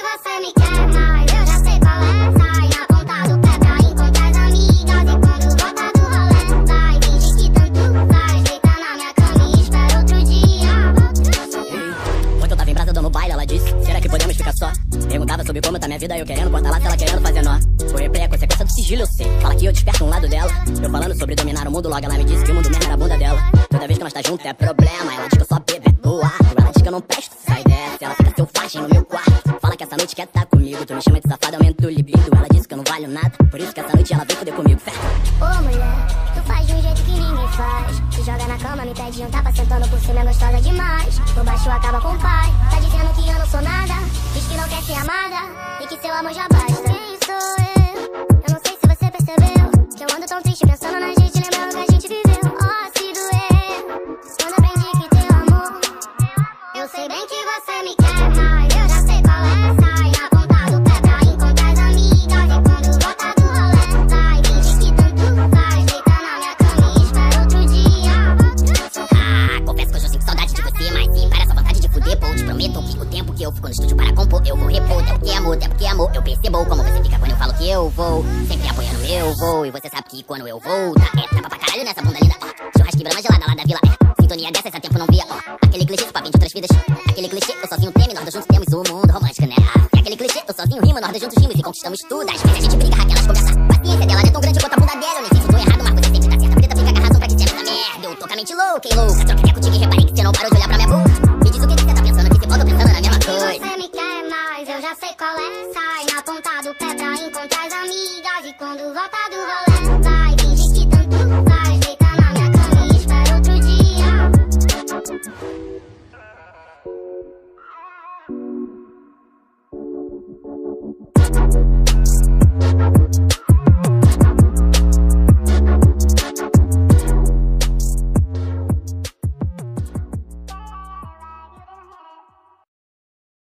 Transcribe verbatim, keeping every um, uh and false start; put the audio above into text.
você me quer mais, eu já sei qual é. Sai na ponta do pé pra encontrar as amigas. E quando volta do rolê, sai, finge que tanto faz. Deita na minha cama e espera outro dia. Ei, ontem eu tava em brasa dando baile, ela disse: será que podemos ficar só? Perguntava sobre como tá minha vida, eu querendo cortar lá, se ela querendo fazer nó. Foi replay, a consequência do sigilo, eu sei. Fala que eu desperto um lado dela. Eu falando sobre dominar o mundo, logo ela me disse que o mundo mesmo era a bunda dela. Toda vez que nós tá junto é problema. Ela diz que eu só bebo é boa. Ela diz que eu não presto, sai dessa. Ela fica selvagem no meu quarto. Fala que essa noite quer tá comigo. Tu me chama de safada, aumenta o libido. Ela disse que eu não valho nada, por isso que essa noite ela veio foder comigo. Fé. Ô mulher, tu faz de um jeito que ninguém faz. Se joga na cama, me pede um tapa, sentando por cima é gostosa demais. Por baixo acaba com o pai. Tá dizendo que eu não sou nada, diz que não quer ser amada e que seu amor já basta. Quem sou eu? Eu não sei se você percebeu que eu ando tão triste pensando na gente, lembrando que a gente viveu. Oh, se doer quando aprendi que teu amor. Eu sei bem que você me quer mais, eu já sei qual é. Sai na ponta do pé pra encontrar as amigas. E quando volta do rolê, sai, finge que tanto faz. Deita na minha cama e espera outro dia. Ah, confesso que hoje eu sinto saudade de você, mas se para essa vontade de fuder, pô, te prometo que o tempo que eu fico no estúdio para compor, eu vou repor. Até porque amor, até porque amor, eu percebo como você fica quando eu falo que eu vou. Sempre apoiando meu voo, e você sabe que quando eu vou, tá, é tapa pra caralho nessa bunda linda, ó. Churrasco mais gelada lá da vila, é. Sintonia dessa, esse tempo não via, ó. Aquele clichê de papinho de outras vidas. Aquele clichê, eu sozinho treme, nós dois juntos temos o mundo romântico, né? E aquele clichê, eu sozinho rimo, nós dois juntos rimos e conquistamos tudo. Às vezes a gente briga, Raquel, elas conversam. Paciência dela não é tão grande quanto a bunda dela. Eu nem sei se eu tô errado, mas você sempre tá certa. Preta fica com a razão pra que serve essa merda. Eu tô com a mente louca, hein, louca. Troca ideia contigo e reparei que você não parou de olhar pra minha boca. Me diz o que que você tá pensando, que você volta pensando na mesma coisa. Você me quer mais, eu já sei qual é. Sai na ponta do pé pra encontrar as amigas. E quando volta do rolê,